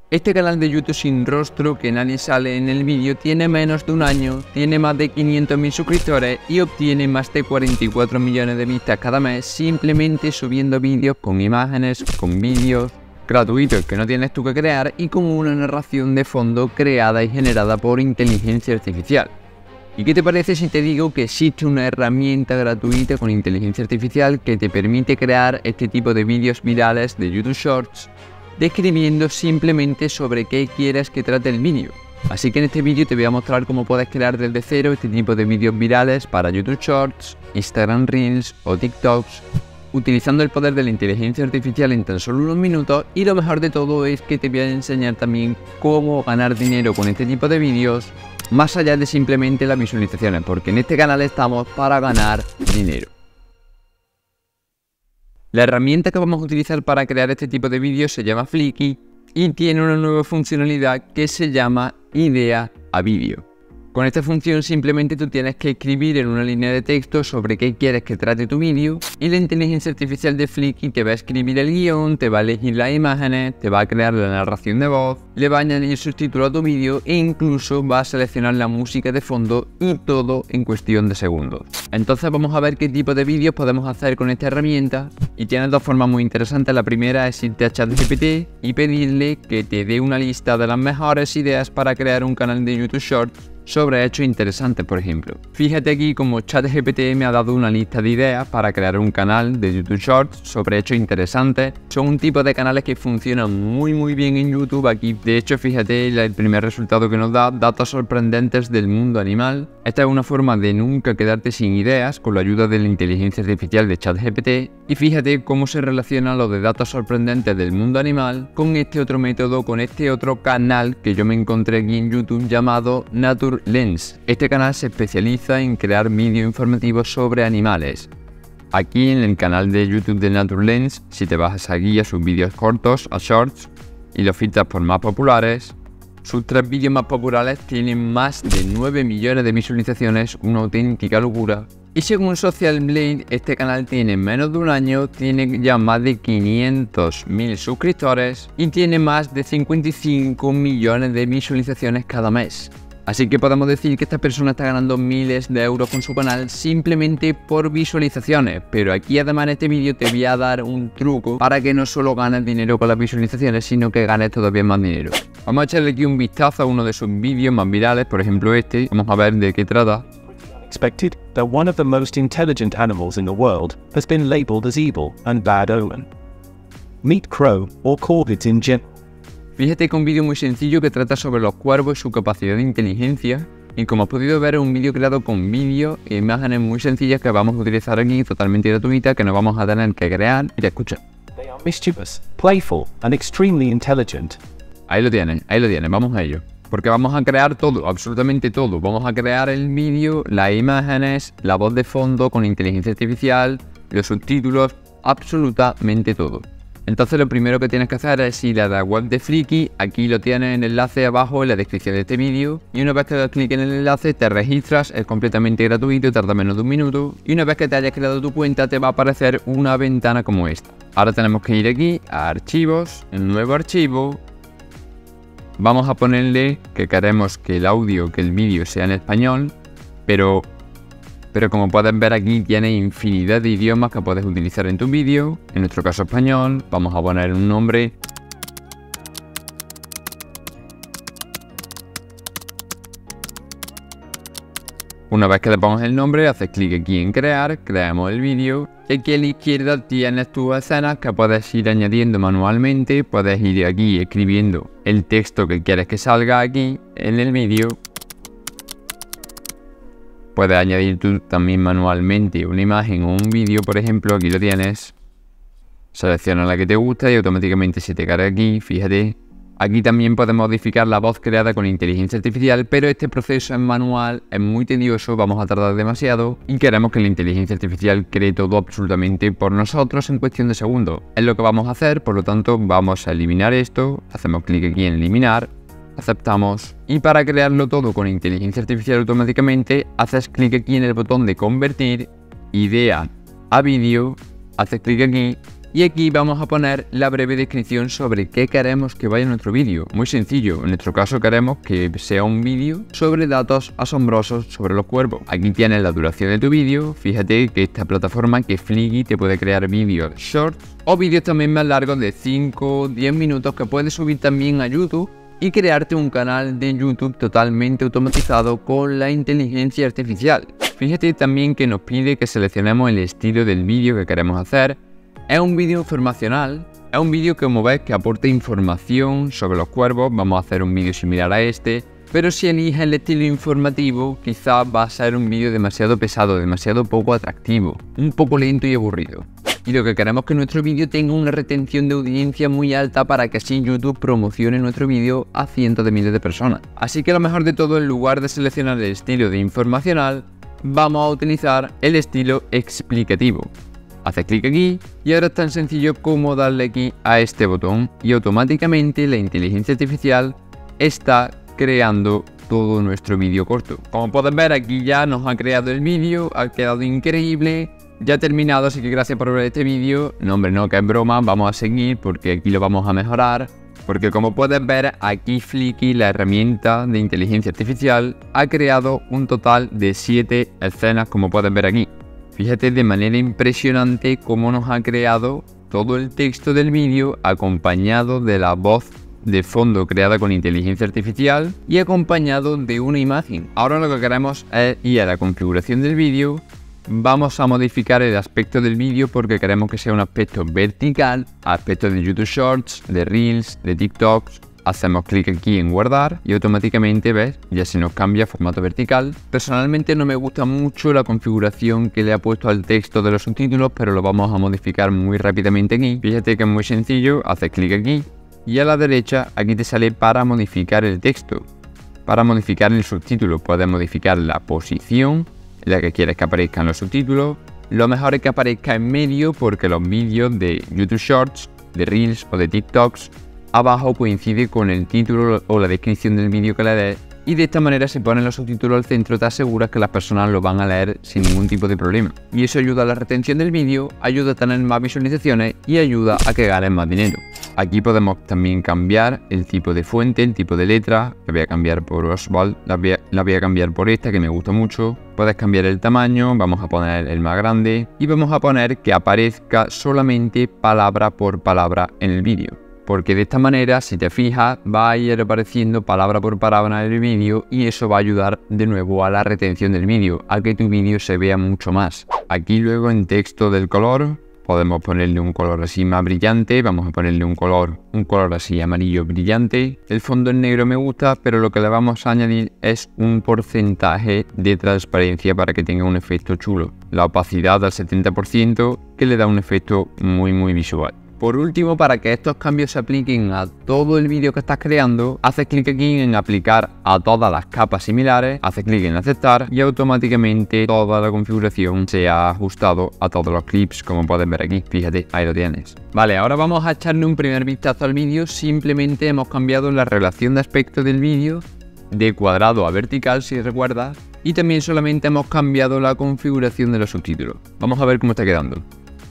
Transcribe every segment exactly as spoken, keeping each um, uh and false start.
Este canal de YouTube sin rostro, que nadie sale en el vídeo, tiene menos de un año, tiene más de quinientos mil suscriptores y obtiene más de cuarenta y cuatro millones de vistas cada mes simplemente subiendo vídeos con imágenes, con vídeos gratuitos que no tienes tú que crear y con una narración de fondo creada y generada por inteligencia artificial. ¿Y qué te parece si te digo que existe una herramienta gratuita con inteligencia artificial que te permite crear este tipo de vídeos virales de YouTube Shorts, describiendo simplemente sobre qué quieres que trate el vídeo? Así que en este vídeo te voy a mostrar cómo puedes crear desde cero este tipo de vídeos virales para YouTube Shorts, Instagram Reels o TikToks, utilizando el poder de la inteligencia artificial en tan solo unos minutos. Y lo mejor de todo es que te voy a enseñar también cómo ganar dinero con este tipo de vídeos, más allá de simplemente las visualizaciones, porque en este canal estamos para ganar dinero. La herramienta que vamos a utilizar para crear este tipo de vídeos se llama Flicky y tiene una nueva funcionalidad que se llama Idea a Vídeo. Con esta función simplemente tú tienes que escribir en una línea de texto sobre qué quieres que trate tu vídeo y la inteligencia artificial de Flicky te va a escribir el guión, te va a elegir las imágenes, te va a crear la narración de voz, le va a añadir subtítulos a tu vídeo e incluso va a seleccionar la música de fondo, y todo en cuestión de segundos. Entonces vamos a ver qué tipo de vídeos podemos hacer con esta herramienta, y tiene dos formas muy interesantes. La primera es irte a ChatGPT y pedirle que te dé una lista de las mejores ideas para crear un canal de YouTube Shorts sobre hechos interesantes, por ejemplo. Fíjate aquí como ChatGPT me ha dado una lista de ideas para crear un canal de YouTube Shorts sobre hechos interesantes. Son un tipo de canales que funcionan muy muy bien en YouTube. Aquí de hecho fíjate el primer resultado que nos da: datos sorprendentes del mundo animal. Esta es una forma de nunca quedarte sin ideas con la ayuda de la inteligencia artificial de ChatGPT. Y fíjate cómo se relaciona lo de datos sorprendentes del mundo animal con este otro método, con este otro canal que yo me encontré aquí en YouTube llamado NaturLens. Este canal se especializa en crear vídeos informativos sobre animales. Aquí en el canal de YouTube de NaturLens, si te vas aquí a sus vídeos cortos, a Shorts, y los filtras por más populares, sus tres vídeos más populares tienen más de nueve millones de visualizaciones, una auténtica locura. Y según Social Blade, este canal tiene menos de un año, tiene ya más de quinientos mil suscriptores y tiene más de cincuenta y cinco millones de visualizaciones cada mes. Así que podemos decir que esta persona está ganando miles de euros con su canal simplemente por visualizaciones. Pero aquí además en este vídeo te voy a dar un truco para que no solo ganes dinero con las visualizaciones, sino que ganes todavía más dinero. Vamos a echarle aquí un vistazo a uno de sus vídeos más virales, por ejemplo este. Vamos a ver de qué trata. Expected that one of the most intelligent animals in the world has been labeled as evil and bad omen. Meet crow or corvids in general. Fíjate que un vídeo muy sencillo que trata sobre los cuervos y su capacidad de inteligencia, y como has podido ver es un vídeo creado con vídeos e imágenes muy sencillas que vamos a utilizar aquí, totalmente gratuita, que no vamos a tener que crear. Mira, escucha. They are mischievous, playful and extremely intelligent. Ahí lo tienen, ahí lo tienen, vamos a ello. Porque vamos a crear todo, absolutamente todo. Vamos a crear el vídeo, las imágenes, la voz de fondo con inteligencia artificial, los subtítulos, absolutamente todo. Entonces lo primero que tienes que hacer es ir a la web de Flicky. Aquí lo tienes en el enlace abajo en la descripción de este vídeo. Y una vez que das clic en el enlace te registras, es completamente gratuito, tarda menos de un minuto. Y una vez que te hayas creado tu cuenta te va a aparecer una ventana como esta. Ahora tenemos que ir aquí a archivos, en nuevo archivo. Vamos a ponerle que queremos que el audio, que el vídeo sea en español, pero... Pero como puedes ver aquí tiene infinidad de idiomas que puedes utilizar en tu vídeo. En nuestro caso español, vamos a poner un nombre. Una vez que le pongas el nombre, haces clic aquí en crear, creamos el vídeo. Y aquí a la izquierda tienes tus escenas que puedes ir añadiendo manualmente. Puedes ir aquí escribiendo el texto que quieres que salga aquí en el vídeo. Puedes añadir tú también manualmente una imagen o un vídeo, por ejemplo, aquí lo tienes. Selecciona la que te gusta y automáticamente se te carga aquí, fíjate. Aquí también puedes modificar la voz creada con inteligencia artificial, pero este proceso es manual, es muy tedioso, vamos a tardar demasiado y queremos que la inteligencia artificial cree todo absolutamente por nosotros en cuestión de segundos. Es lo que vamos a hacer, por lo tanto vamos a eliminar esto, hacemos clic aquí en eliminar. Aceptamos, y para crearlo todo con inteligencia artificial automáticamente haces clic aquí en el botón de convertir idea a vídeo, haces clic aquí Y aquí vamos a poner la breve descripción sobre qué queremos que vaya en nuestro vídeo. Muy sencillo, en nuestro caso queremos que sea un vídeo sobre datos asombrosos sobre los cuervos. Aquí tienes la duración de tu vídeo. Fíjate que esta plataforma, que es Flickr, te puede crear vídeos short o vídeos también más largos de cinco o diez minutos que puedes subir también a YouTube y crearte un canal de YouTube totalmente automatizado con la inteligencia artificial. Fíjate también que nos pide que seleccionemos el estilo del vídeo que queremos hacer. Es un vídeo informacional, es un vídeo que, como ves, que aporta información sobre los cuervos. Vamos a hacer un vídeo similar a este, pero si eliges el estilo informativo, quizás va a ser un vídeo demasiado pesado, demasiado poco atractivo, un poco lento y aburrido. Y lo que queremos es que nuestro vídeo tenga una retención de audiencia muy alta para que así YouTube promocione nuestro vídeo a cientos de miles de personas. Así que lo mejor de todo, en lugar de seleccionar el estilo de informacional, vamos a utilizar el estilo explicativo. Haces clic aquí y ahora es tan sencillo como darle aquí a este botón y automáticamente la inteligencia artificial está creando todo nuestro vídeo corto. Como pueden ver, aquí ya nos ha creado el vídeo, ha quedado increíble, ya ha terminado, así que gracias por ver este vídeo. No, hombre, no, que es broma, vamos a seguir porque aquí lo vamos a mejorar. Porque como puedes ver, aquí Flickr, la herramienta de inteligencia artificial, ha creado un total de siete escenas, como puedes ver aquí. Fíjate de manera impresionante cómo nos ha creado todo el texto del vídeo acompañado de la voz de fondo creada con inteligencia artificial y acompañado de una imagen. Ahora lo que queremos es ir a la configuración del vídeo. Vamos a modificar el aspecto del vídeo porque queremos que sea un aspecto vertical, aspecto de YouTube Shorts, de Reels, de TikToks. Hacemos clic aquí en guardar y automáticamente, ves, ya se nos cambia a formato vertical. Personalmente no me gusta mucho la configuración que le ha puesto al texto de los subtítulos, pero lo vamos a modificar muy rápidamente aquí. Fíjate que es muy sencillo, haces clic aquí y a la derecha aquí te sale para modificar el texto. Para modificar el subtítulo puedes modificar la posición en la que quieres que aparezcan los subtítulos. Lo mejor es que aparezca en medio porque los vídeos de YouTube Shorts, de Reels o de TikToks abajo coincide con el título o la descripción del vídeo que le des, y de esta manera se ponen los subtítulos al centro, te aseguras que las personas lo van a leer sin ningún tipo de problema. Y eso ayuda a la retención del vídeo, ayuda a tener más visualizaciones y ayuda a que ganes más dinero. Aquí podemos también cambiar el tipo de fuente, el tipo de letra. La voy a cambiar por Oswald, la voy a, la voy a cambiar por esta que me gusta mucho. Puedes cambiar el tamaño, vamos a poner el más grande y vamos a poner que aparezca solamente palabra por palabra en el vídeo. Porque de esta manera, si te fijas, va a ir apareciendo palabra por palabra en el vídeo y eso va a ayudar de nuevo a la retención del vídeo, a que tu vídeo se vea mucho más. Aquí luego en texto del color, podemos ponerle un color así más brillante, vamos a ponerle un color, un color así amarillo brillante. El fondo en negro me gusta, pero lo que le vamos a añadir es un porcentaje de transparencia para que tenga un efecto chulo. La opacidad al setenta por ciento, que le da un efecto muy muy visual. Por último, para que estos cambios se apliquen a todo el vídeo que estás creando, haces clic aquí en aplicar a todas las capas similares, haces clic en aceptar y automáticamente toda la configuración se ha ajustado a todos los clips, como puedes ver aquí. Fíjate, ahí lo tienes. Vale, ahora vamos a echarle un primer vistazo al vídeo. Simplemente hemos cambiado la relación de aspecto del vídeo de cuadrado a vertical, si recuerdas, y también solamente hemos cambiado la configuración de los subtítulos. Vamos a ver cómo está quedando.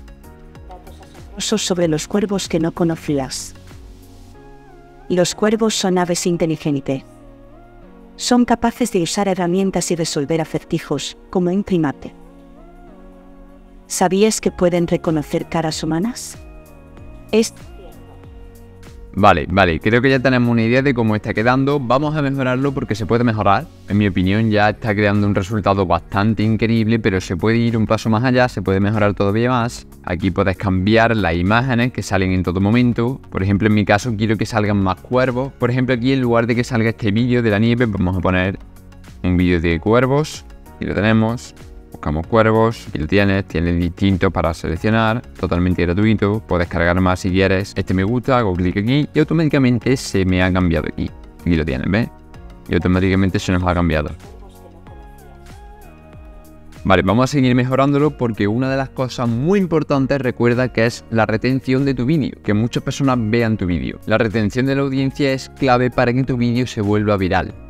Sobre los cuervos que no conocías. Los cuervos son aves inteligentes. Son capaces de usar herramientas y resolver acertijos, como un primate. ¿Sabías que pueden reconocer caras humanas? Es... Vale, vale, creo que ya tenemos una idea de cómo está quedando. Vamos a mejorarlo porque se puede mejorar. En mi opinión ya está creando un resultado bastante increíble, pero se puede ir un paso más allá, se puede mejorar todavía más. Aquí puedes cambiar las imágenes que salen en todo momento. Por ejemplo, en mi caso quiero que salgan más cuervos. Por ejemplo, aquí en lugar de que salga este vídeo de la nieve, vamos a poner un vídeo de cuervos. Y lo tenemos. Buscamos cuervos, aquí lo tienes, tienes distintos para seleccionar, totalmente gratuito, puedes cargar más si quieres. Este me gusta, hago clic aquí y automáticamente se me ha cambiado aquí. Aquí lo tienes, ¿ves? Y automáticamente se nos ha cambiado. Vale, vamos a seguir mejorándolo porque una de las cosas muy importantes, recuerda, que es la retención de tu vídeo, que muchas personas vean tu vídeo. La retención de la audiencia es clave para que tu vídeo se vuelva viral.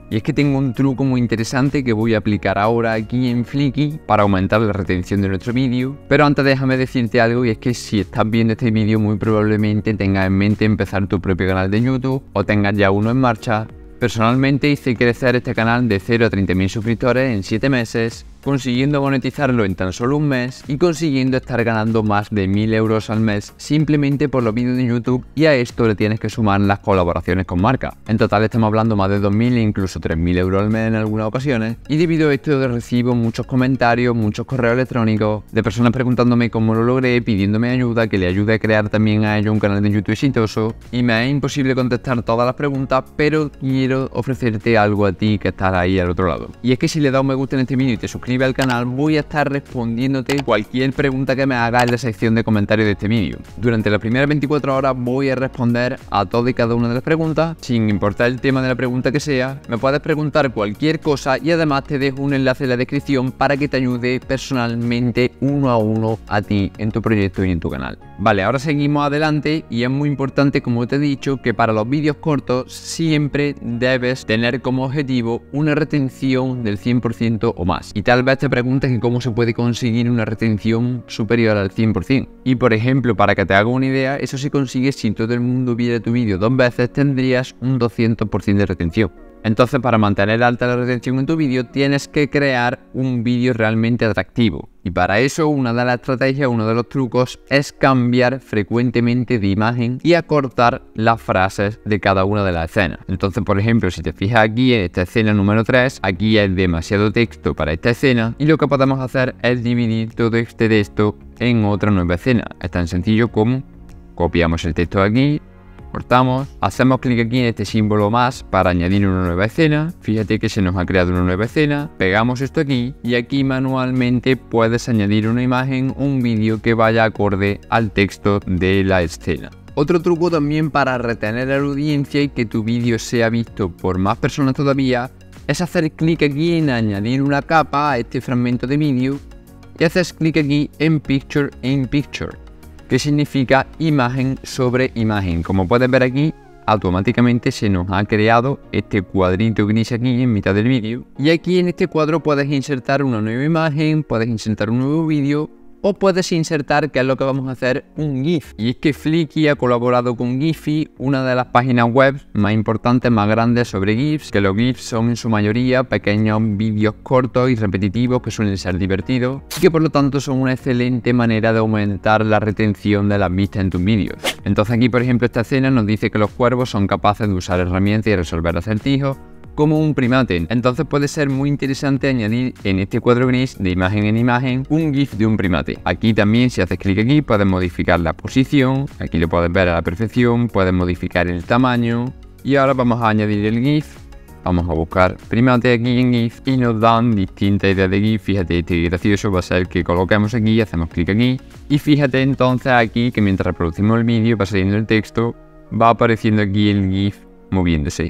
Y es que tengo un truco muy interesante que voy a aplicar ahora aquí en Flickr para aumentar la retención de nuestro vídeo. Pero antes déjame decirte algo, y es que si estás viendo este vídeo muy probablemente tengas en mente empezar tu propio canal de YouTube o tengas ya uno en marcha. Personalmente hice crecer este canal de cero a treinta mil suscriptores en siete meses, consiguiendo monetizarlo en tan solo un mes y consiguiendo estar ganando más de mil euros al mes simplemente por los vídeos de YouTube, y a esto le tienes que sumar las colaboraciones con marcas. En total estamos hablando más de dos mil e incluso tres mil euros al mes en algunas ocasiones, y debido a esto recibo muchos comentarios, muchos correos electrónicos de personas preguntándome cómo lo logré, pidiéndome ayuda, que le ayude a crear también a ellos un canal de YouTube exitoso, y me es imposible contestar todas las preguntas, pero quiero ofrecerte algo a ti que estás ahí al otro lado. Y es que si le das un me gusta en este vídeo y te suscribes al canal, voy a estar respondiéndote cualquier pregunta que me hagas en la sección de comentarios de este vídeo. Durante las primeras veinticuatro horas voy a responder a todas y cada una de las preguntas, sin importar el tema de la pregunta que sea. Me puedes preguntar cualquier cosa y además te dejo un enlace en la descripción para que te ayude personalmente uno a uno a ti en tu proyecto y en tu canal. Vale, ahora seguimos adelante, y es muy importante, como te he dicho, que para los vídeos cortos siempre debes tener como objetivo una retención del cien por ciento o más. Y tal vez te preguntes que cómo se puede conseguir una retención superior al cien por ciento. Y por ejemplo, para que te haga una idea, eso se consigue si todo el mundo viera tu vídeo dos veces, tendrías un doscientos por ciento de retención. Entonces, para mantener alta la retención en tu vídeo, tienes que crear un vídeo realmente atractivo. Y para eso, una de las estrategias, uno de los trucos, es cambiar frecuentemente de imagen y acortar las frases de cada una de las escenas. Entonces, por ejemplo, si te fijas aquí en esta escena número tres, aquí hay demasiado texto para esta escena, y lo que podemos hacer es dividir todo este texto en otra nueva escena. Es tan sencillo como copiamos el texto aquí, cortamos, hacemos clic aquí en este símbolo más para añadir una nueva escena. Fíjate que se nos ha creado una nueva escena, pegamos esto aquí y aquí manualmente puedes añadir una imagen, un vídeo que vaya acorde al texto de la escena. Otro truco también para retener a la audiencia y que tu vídeo sea visto por más personas todavía es hacer clic aquí en añadir una capa a este fragmento de vídeo y haces clic aquí en Picture in Picture, que significa imagen sobre imagen. Como puedes ver aquí, automáticamente se nos ha creado este cuadrito gris aquí en mitad del vídeo, y aquí en este cuadro puedes insertar una nueva imagen, puedes insertar un nuevo vídeo, o puedes insertar, que es lo que vamos a hacer, un GIF. Y es que Flickr ha colaborado con Giphy, una de las páginas web más importantes, más grandes sobre GIFs, que los GIFs son en su mayoría pequeños vídeos cortos y repetitivos que suelen ser divertidos y que por lo tanto son una excelente manera de aumentar la retención de las vistas en tus vídeos. Entonces aquí, por ejemplo, esta escena nos dice que los cuervos son capaces de usar herramientas y resolver acertijos como un primate. Entonces puede ser muy interesante añadir en este cuadro gris de imagen en imagen un GIF de un primate. Aquí también, si haces clic aquí, puedes modificar la posición, aquí lo puedes ver a la perfección, puedes modificar el tamaño, y ahora vamos a añadir el GIF. Vamos a buscar primate aquí en GIF y nos dan distintas ideas de GIF. Fíjate, este gracioso va a ser que coloquemos aquí, hacemos clic aquí, y fíjate entonces aquí que mientras reproducimos el vídeo va saliendo el texto, va apareciendo aquí el GIF moviéndose.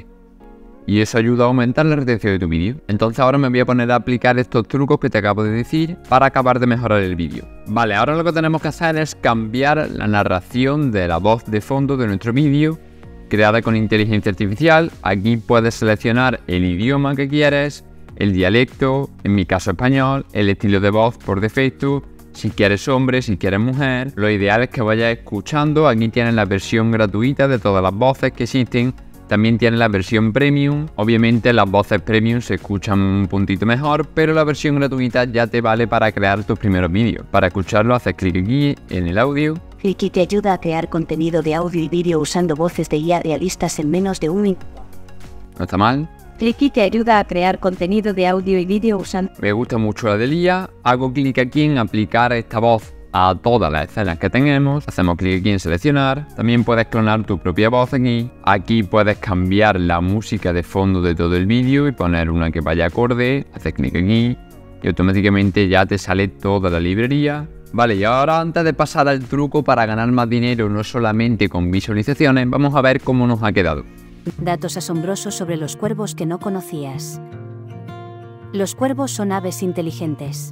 Y eso ayuda a aumentar la retención de tu vídeo. Entonces ahora me voy a poner a aplicar estos trucos que te acabo de decir para acabar de mejorar el vídeo. Vale, ahora lo que tenemos que hacer es cambiar la narración de la voz de fondo de nuestro vídeo, creada con inteligencia artificial. Aquí puedes seleccionar el idioma que quieres, el dialecto, en mi caso español, el estilo de voz por defecto, si quieres hombre, si quieres mujer. Lo ideal es que vayas escuchando. Aquí tienes la versión gratuita de todas las voces que existen. También tiene la versión premium. Obviamente las voces premium se escuchan un puntito mejor, pero la versión gratuita ya te vale para crear tus primeros vídeos. Para escucharlo haces clic aquí en el audio. Flickr te ayuda a crear contenido de audio y vídeo usando voces de I A realistas en menos de un minuto. No está mal. Flickr te ayuda a crear contenido de audio y vídeo usando... Me gusta mucho la de I A. Hago clic aquí en aplicar esta voz a todas las escenas que tenemos. Hacemos clic aquí en seleccionar. También puedes clonar tu propia voz aquí. Aquí puedes cambiar la música de fondo de todo el vídeo y poner una que vaya acorde. Haces clic aquí y automáticamente ya te sale toda la librería. Vale, y ahora antes de pasar al truco para ganar más dinero no solamente con visualizaciones, vamos a ver cómo nos ha quedado. Datos asombrosos sobre los cuervos que no conocías. Los cuervos son aves inteligentes.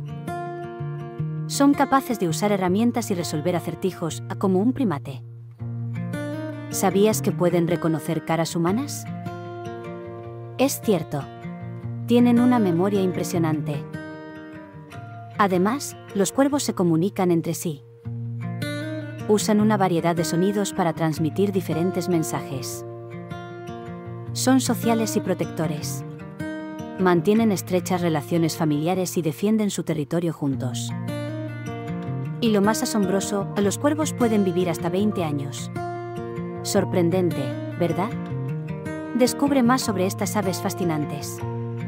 Son capaces de usar herramientas y resolver acertijos como un primate. ¿Sabías que pueden reconocer caras humanas? Es cierto. Tienen una memoria impresionante. Además, los cuervos se comunican entre sí. Usan una variedad de sonidos para transmitir diferentes mensajes. Son sociales y protectores. Mantienen estrechas relaciones familiares y defienden su territorio juntos. Y lo más asombroso, los cuervos pueden vivir hasta veinte años. Sorprendente, ¿verdad? Descubre más sobre estas aves fascinantes.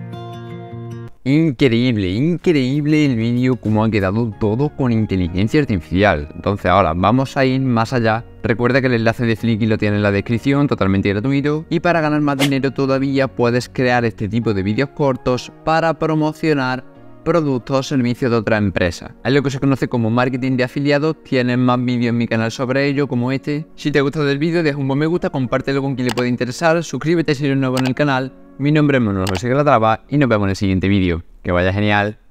Increíble, increíble el vídeo, cómo ha quedado todo con inteligencia artificial. Entonces ahora vamos a ir más allá. Recuerda que el enlace de Flickr lo tienes en la descripción, totalmente gratuito. Y para ganar más dinero todavía puedes crear este tipo de vídeos cortos para promocionar productos o servicios de otras empresas. Es lo que se conoce como marketing de afiliados. Tienes más vídeos en mi canal sobre ello, como este. Si te ha gustado el vídeo, deja un buen me gusta, compártelo con quien le pueda interesar, suscríbete si eres nuevo en el canal. Mi nombre es Manuel José Calatrava y nos vemos en el siguiente vídeo. Que vaya genial.